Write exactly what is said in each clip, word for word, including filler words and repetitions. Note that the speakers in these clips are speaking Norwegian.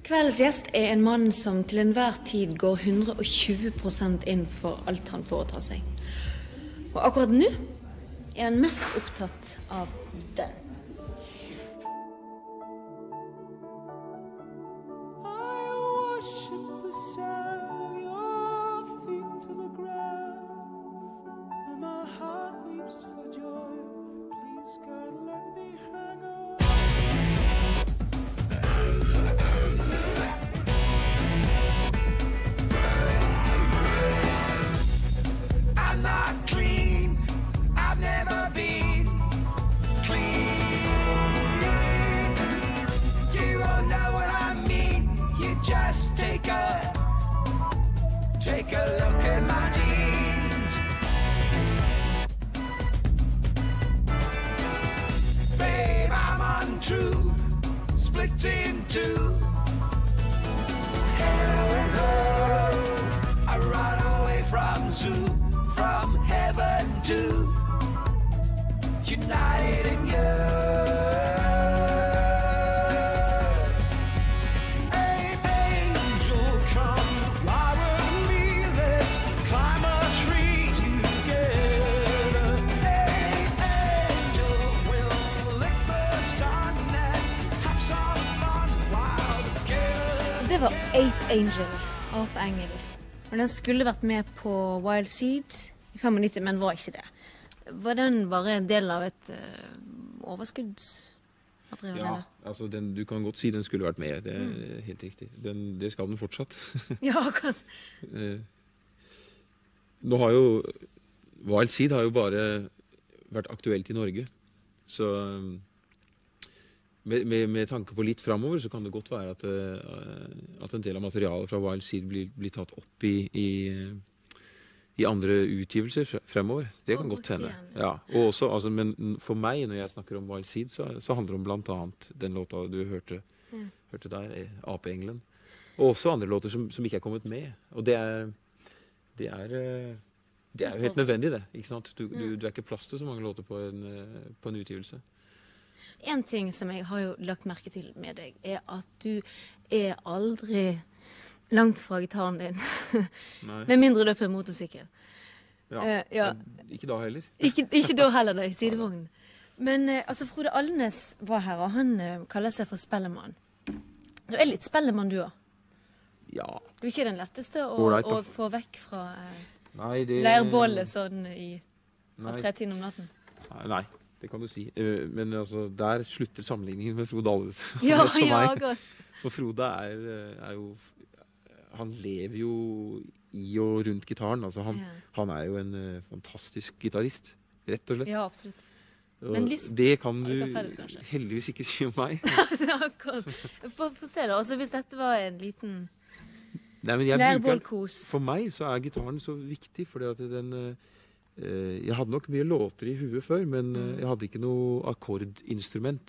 Kveldens gjest er en mann som til enhver tid går hundre og tjue prosent inn for alt han foretar seg. Og akkurat nå er han mest opptatt av den. Take a look at my jeans. Babe, I'm untrue, split in two. Hello, I run away from zoo, from heaven to united in you. Det var Ape Angel, Ape-engel. Og den skulle vært med på Wild Seed i nittifem, men var ikke det. Var den bare en del av et uh, overskuddsmateriale? Ja, altså den, du kan godt si den skulle vært med, det er mm. helt riktig. Den, det skal den fortsatt. Ja, akkurat. eh, nå har jo, Wild Seed har jo bare vært aktuelt i Norge, så Med, med, med tanke på litt fremover, så kan det godt være at, uh, at en del av materialet fra Wild Seed blir, blir tatt opp i, i, i andre utgivelser fremover. Det kan godt hende. Ja. Og også, altså, men for meg, når jeg snakker om Wild Seed, så, så handler det om blant annet den låta du hørte, ja. hørte der, Ape-engelen. Og også andre låter som, som ikke er kommet med. Og det er, det er, det er jo helt nødvendig, det. Ikke sant? Du, du, du er ikke plass til så mange låter på en, på en utgivelse. En ting som jeg har jo lagt merke til med deg, er at du er aldri langt fra gitaren din. Med mindre du er på en motorsykkel. Ja, uh, ja. Ikke da heller. Ikke, ikke da heller, da, i sidevognen. Men uh, altså, Frode Alnes var her, og han uh, kaller seg for Spellemann. Du er litt Spellemann, du også. Ja. Du er ikke den letteste å, right, å få vekk fra uh, nei, det... leirbålet sånn i tre timer om natten. Nei, nei. Det kan du si. Men altså, der slutter sammenligningen med Frode Alnes. Ja, ja, godt. For Frode er, er jo... Han lever jo i og rundt gitaren. Altså, han, ja. han er jo en uh, fantastisk gitarist, rett og slett. Ja, absolutt. Men lyst, det kan du ferdig, heldigvis ikke si om meg. Ja, godt. Få se da. Altså, hvis dette var en liten leirbålkos. For meg så er gitaren så viktig, fordi at den... Uh, Jeg hadde nok mye låter i huet før, men jeg hadde ikke noe akkordinstrument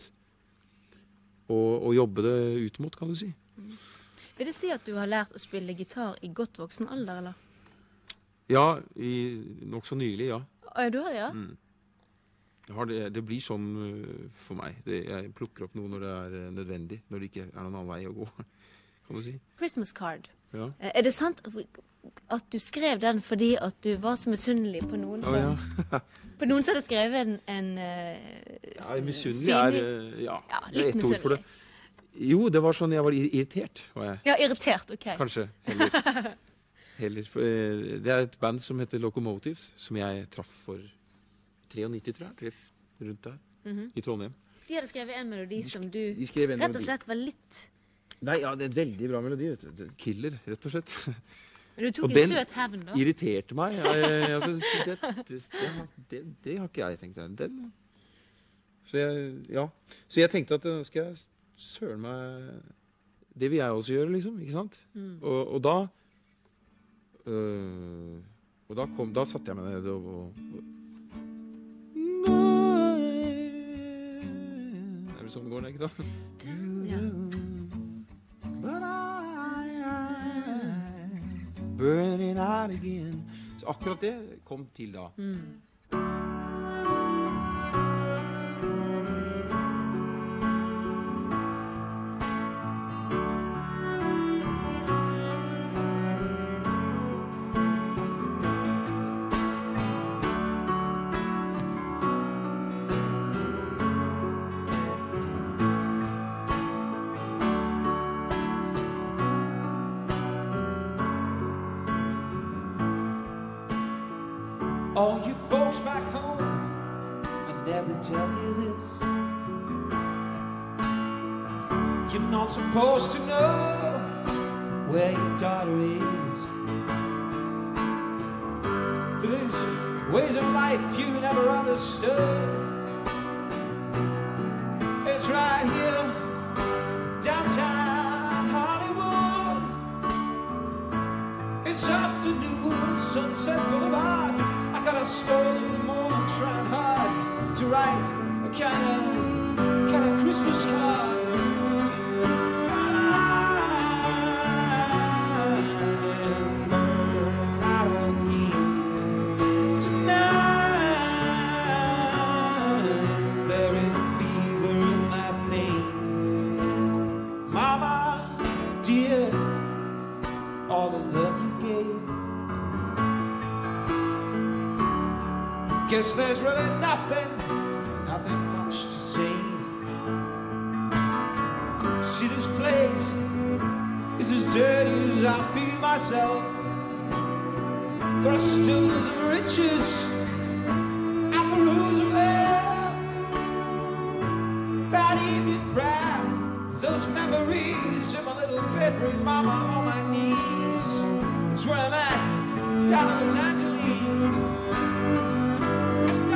å, å jobbe det ut mot, kan du si. Mm. Vil det si at du har lært å spille gitar i godt voksen alder, eller? Ja, i, nok så nylig, ja. Ja, du har det, ja? Mm. Jeg har det, det blir sånn uh, for meg. Det, jeg plukker opp noe når det er uh, nødvendig, når det ikke er noen annen vei å gå, kan du si. Christmas card. Ja. Er det sant at du skrev den fordi at du var så misunnelig på noen som, oh, ja. på noen som hadde skrevet en, en uh, ja, misunnelig er, uh, ja, ja, litt misunnelig. Jo, det var sånn jeg var irritert, var jeg. Ja, irritert, ok. Kanskje, heller. heller. For, uh, det er et band som heter Locomotives, som jeg traff for nittitre, tror jeg, treff rundt der, mm-hmm. i Trondheim. De hadde skrevet en melodi de som du rett og slett var litt... Nei, ja, det er en veldig bra melodi, vet du. Killer, rett og slett. Men du tok og en søt hevn, da? Den irriterte meg. Jeg, jeg, altså, det, det, det, det, det har ikke jeg tenkt. Den. Så, jeg, ja. Så jeg tenkte at nå skal jeg søren meg... Det vil jeg også gjøre, liksom, ikke sant? Mm. Og, og da... Øh, og da kom... Da satte jeg meg ned og... og, og er det sånn går det, ikke da? Ja. But I, I, burning out again. Så akkurat det kom til da. Mm. All you folks back home, I never tell you this. You're not supposed to know where your daughter is. There's ways of life you never understood. It's right here, downtown Hollywood. It's afternoon, Sunset Boulevard. I got a stolen moment, trying hard to write a kind of, kind of Christmas card. And I'm burned out again tonight. There is a fever in my vein. Mama, dear, all the love you gave. Guess there's really nothing, nothing much to save. See, this place is as dirty as I feel myself. There are stills of riches, apple rows of love. That evening prayer, those memories in my little bedroom, mama, on my knees. It's where I'm at, down in Los Angeles. And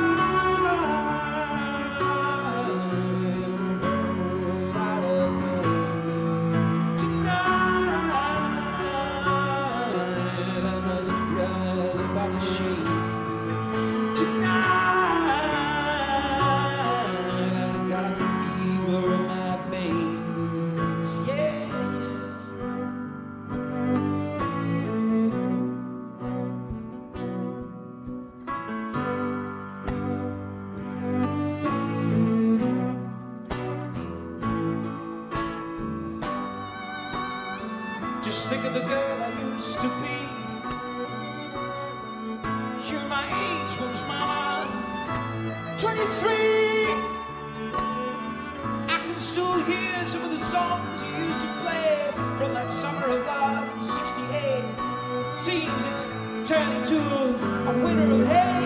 I'm burned out again tonight. I must rise above the shade. Tonight I got fever in my veins. Yeah. Just think of the girl I used to be. You're my age, was mama, twenty-three. I can still hear some of the songs you used to play from that summer of love in sixty-eight. Seems it's turned into a winter of hate.